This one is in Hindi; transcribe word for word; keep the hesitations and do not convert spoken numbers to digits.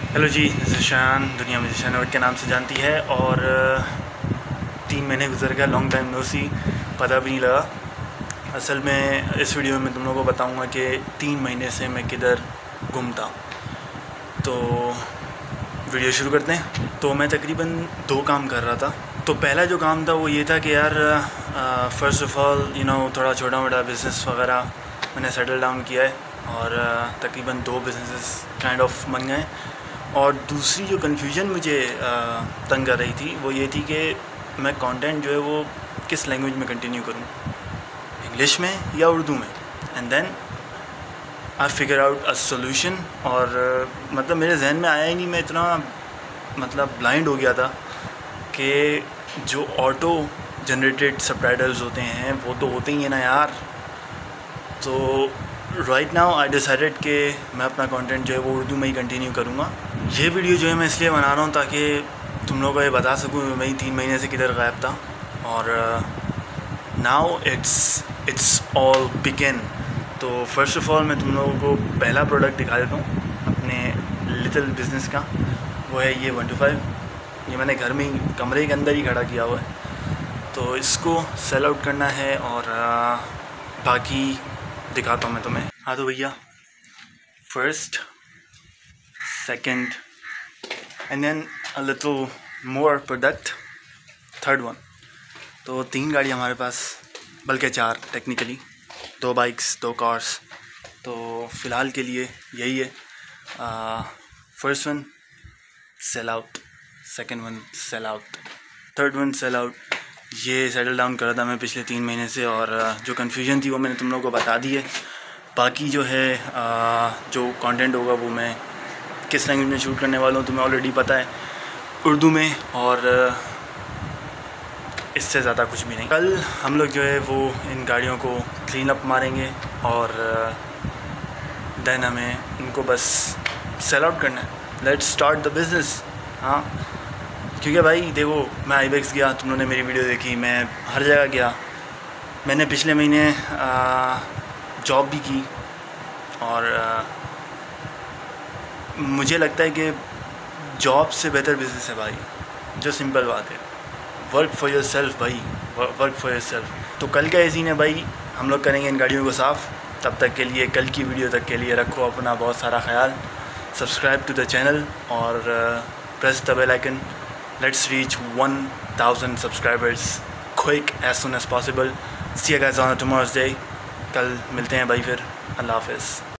हेलो जी, शान दुनिया में शान के नाम से जानती है। और तीन महीने गुजर गया, लॉन्ग टाइम नो सी, पता भी नहीं लगा। असल में इस वीडियो में तुम लोगों को बताऊंगा कि तीन महीने से मैं किधर घूमता। तो वीडियो शुरू करते हैं। तो मैं तकरीबन दो काम कर रहा था। तो पहला जो काम था वो ये था कि यार first of all you know थोड़ा छोटा मोटा बिज़नेस वगैरह मैंने सेटल डाउन किया है और uh, तकरीबन दो बिज़नेस काइंड ऑफ बन गए। और दूसरी जो कन्फ्यूजन मुझे uh, तंग कर रही थी वो ये थी कि मैं कंटेंट जो है वो किस लैंग्वेज में कंटिन्यू करूं, इंग्लिश में या उर्दू में। And then I figure out a solution. और uh, मतलब मेरे जहन में आया ही नहीं, मैं इतना मतलब ब्लाइंड हो गया था कि जो ऑटो जनरेटेड सबटाइटल्स होते हैं वो तो होते ही हैं ना यार। तो राइट नाउ आई डिसाइडेड कि मैं अपना कंटेंट जो है वो उर्दू में ही कंटिन्यू करूँगा। ये वीडियो जो है मैं इसलिए बना रहा हूँ ताकि तुम लोगों को ये बता सकूँ मैं ही तीन महीने से किधर गायब था। और now it's it's all begin. तो फर्स्ट ऑफ़ ऑल मैं तुम लोगों को पहला प्रोडक्ट दिखा देता हूँ अपने लिटिल बिज़नेस का। वो है ये वन टू फाइव। ये मैंने घर में ही कमरे के अंदर ही खड़ा किया हुआ है। तो इसको सेल आउट करना है और uh, बाकी दिखाता हूँ मैं तुम्हें। हाँ तो भैया, first, second and then a little more product, third one. तो तीन गाड़ी हमारे पास, बल्कि चार टेक्निकली, दो बाइक्स दो कार्स। तो फ़िलहाल के लिए यही है। First one sell out, second one sell out, third one sell out. ये सेटल डाउन करा था मैं पिछले तीन महीने से और जो कन्फ्यूजन थी वो मैंने तुम लोगों को बता दी है। बाकी जो है जो कंटेंट होगा वो मैं किस लैंग्वेज में शूट करने वाला हूँ तुम्हें ऑलरेडी पता है, उर्दू में। और इससे ज़्यादा कुछ भी नहीं। कल हम लोग जो है वो इन गाड़ियों को क्लीन अप मारेंगे और देन हमें इनको बस सेल आउट करना है। Let's start the business. हाँ, क्योंकि भाई देखो, मैं आईबेक्स गया, तुम लोगों ने मेरी वीडियो देखी, मैं हर जगह गया। मैंने पिछले महीने जॉब भी की और आ, मुझे लगता है कि जॉब से बेहतर बिज़नेस है भाई। जो सिंपल बात है, वर्क फॉर योर सेल्फ भाई, वर्क फॉर योर सेल्फ। तो कल का ये सीन है भाई, हम लोग करेंगे इन गाड़ियों को साफ़। तब तक के लिए, कल की वीडियो तक के लिए रखो अपना बहुत सारा ख्याल। सब्सक्राइब टू द चैनल और press the bell icon. Let's reach one thousand subscribers quick as soon as possible. See you guys on tomorrow's day. कल मिलते हैं भाई, फिर अल्लाह हाफ़िज़।